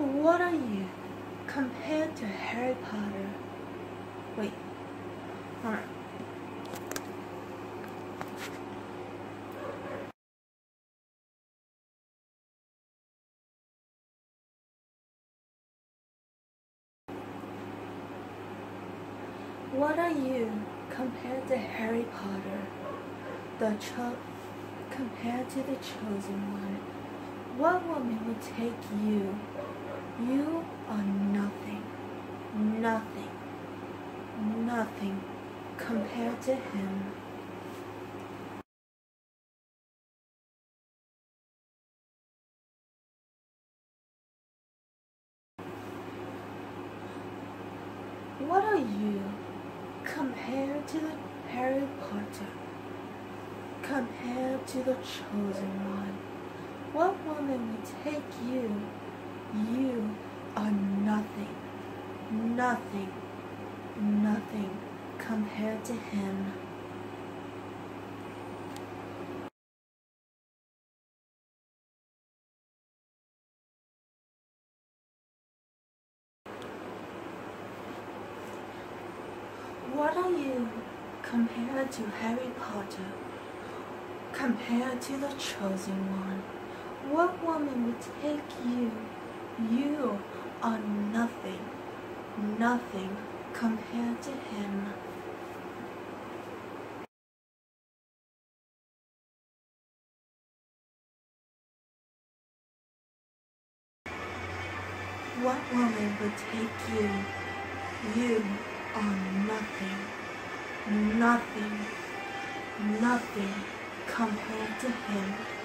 What are you compared to Harry Potter? Wait, hold on. What are you compared to Harry Potter? Compared to the chosen one? What woman would take you? You are nothing, nothing, nothing compared to him. What are you compared to the Harry Potter? Compared to the chosen one? What woman would take you? You are nothing, nothing, nothing compared to him. What are you compared to Harry Potter? Compared to the chosen one? What woman would take you? You are nothing, nothing compared to him. What woman would take you? You are nothing, nothing, nothing compared to him.